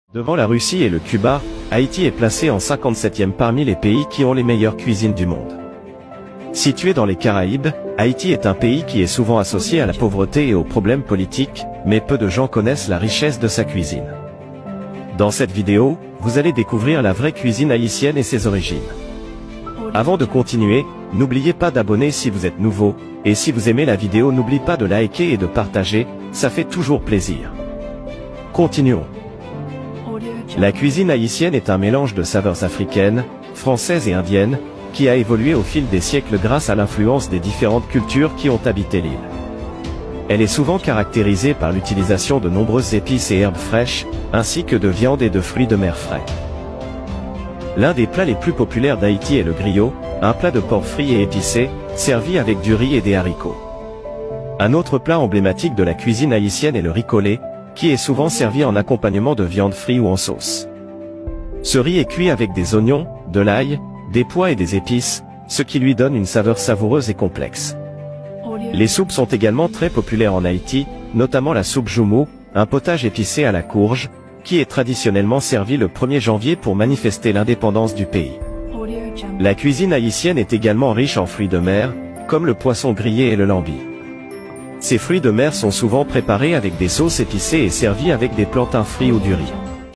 Devant la Russie et le Cuba, Haïti est placé en 57e parmi les pays qui ont les meilleures cuisines du monde. Situé dans les Caraïbes, Haïti est un pays qui est souvent associé à la pauvreté et aux problèmes politiques, mais peu de gens connaissent la richesse de sa cuisine. Dans cette vidéo, vous allez découvrir la vraie cuisine haïtienne et ses origines. Avant de continuer, n'oubliez pas d'abonner si vous êtes nouveau, et si vous aimez la vidéo n'oubliez pas de liker et de partager, ça fait toujours plaisir. Continuons. La cuisine haïtienne est un mélange de saveurs africaines, françaises et indiennes, qui a évolué au fil des siècles grâce à l'influence des différentes cultures qui ont habité l'île. Elle est souvent caractérisée par l'utilisation de nombreuses épices et herbes fraîches, ainsi que de viande et de fruits de mer frais. L'un des plats les plus populaires d'Haïti est le griot, un plat de porc frit et épicé, servi avec du riz et des haricots. Un autre plat emblématique de la cuisine haïtienne est le riz collé, qui est souvent servi en accompagnement de viande frite ou en sauce. Ce riz est cuit avec des oignons, de l'ail, des pois et des épices, ce qui lui donne une saveur savoureuse et complexe. Les soupes sont également très populaires en Haïti, notamment la soupe joumou, un potage épicé à la courge, qui est traditionnellement servi le 1er janvier pour manifester l'indépendance du pays. La cuisine haïtienne est également riche en fruits de mer, comme le poisson grillé et le lambi. Ces fruits de mer sont souvent préparés avec des sauces épicées et servis avec des plantains frits ou du riz.